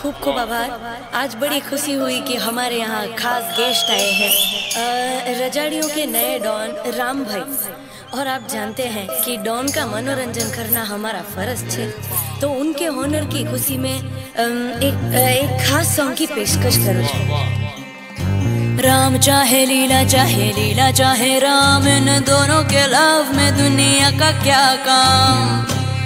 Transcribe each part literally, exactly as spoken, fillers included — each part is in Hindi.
खूब खूब आभार। आज बड़ी खुशी हुई कि हमारे यहाँ खास गेस्ट आए हैं, रजाड़ियों के नए डॉन राम भाई। और आप जानते हैं कि डॉन का मनोरंजन करना हमारा फर्ज है, तो उनके होनर की खुशी में एक एक खास सॉन्ग की पेशकश करूँ। राम चाहे लीला चाहे लीला चाहे राम, इन दोनों के लव में दुनिया का क्या काम।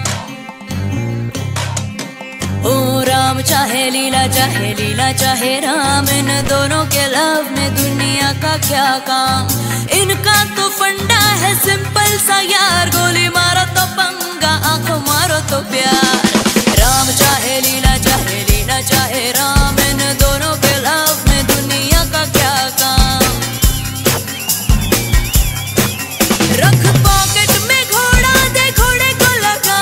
ओ राम चाहे लीला चाहे लीला चाहे राम, इन दोनों के लव में दुनिया का क्या काम। इनका तो फंडा है सिंपल सा यार, गोली मारो तो पंगा, आंखों मारो तो प्यार। राम चाहे लीला चाहे लीला चाहे राम, इन दोनों के लव में दुनिया का क्या काम। रख पॉकेट में घोड़ा, दे घोड़े को लगा।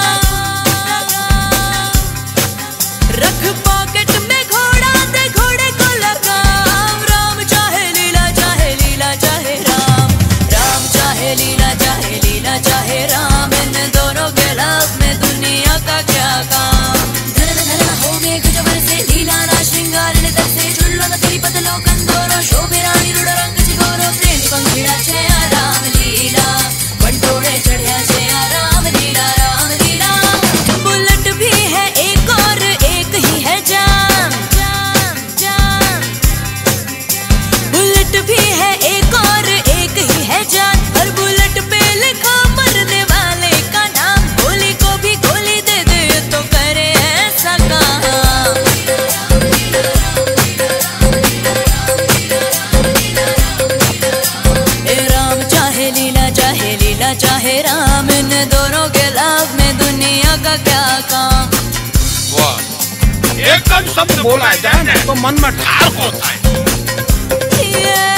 रख पॉकेट में घोड़ा, दे घोड़े को लगाम। राम चाहे लीला चाहे लीला चाहे राम, राम चाहे लीला चाहे लीला चाहे राम, इन दोनों के लव में दुनिया का क्या काम। धन धन हो मेघ जबर से लीला ना श्रृंगार ने तब से झुल्लो न तेरी पतलो कंदोरो, शोभे रानी रुड़ रंग चिगोरो, प्रेम पंखीड़ा छे राम लीला, बंटोड़े चढ़िया छे राम लीला राम लीला। बुलेट भी है एक और एक ही है जान, जान जान। बुलेट भी है एक और एक ही है जान, हर बुलेट पे लिखा मरने वाले का नाम। गोली को भी गोली दे दे तो करे ऐसा काम। ए राम चाहे लीला चाहे लीला चाहे राम, इन दोनों के लव में दुनिया का क्या काम। वाह, एक शब्द बोला जाए ना तो मन में ठार होता है।